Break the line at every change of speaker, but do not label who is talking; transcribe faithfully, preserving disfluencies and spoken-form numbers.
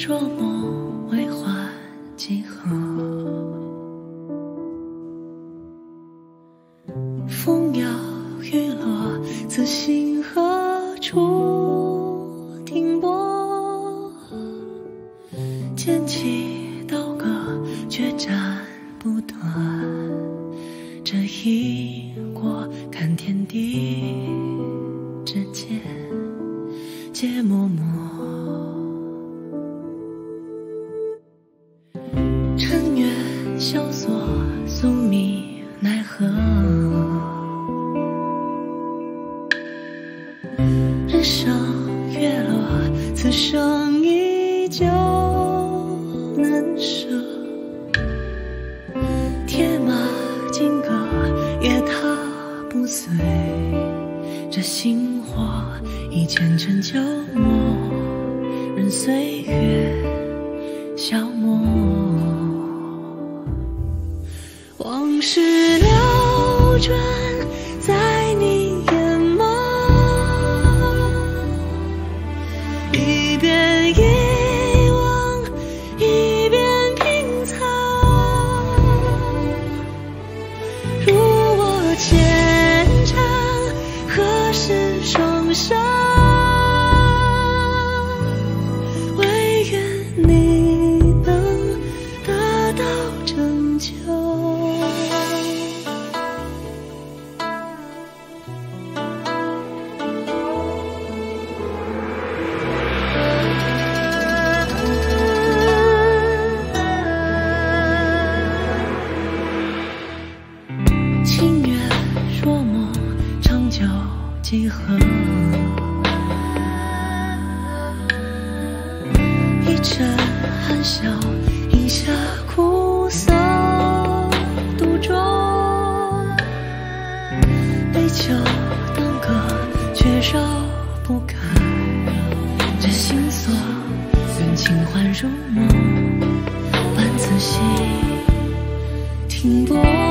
说梦为花几何，风摇雨落，此心何处停泊？剑起刀割，决斩不断。这一过，看天地之间，皆默默。尘缘萧索，宿命奈何？人生月落，此生依旧难舍。铁马金戈，也踏不碎。这星火已前尘旧梦，任岁月消磨。往事流转在你眼眸，一遍遗忘，一遍品藏。如我牵肠，何时双手？唯愿你能得到拯救。情缘若梦，长久几何？一阵含笑，饮下苦涩独酌。杯酒当歌，却绕不开这心锁。愿轻唤入梦，伴此心停泊。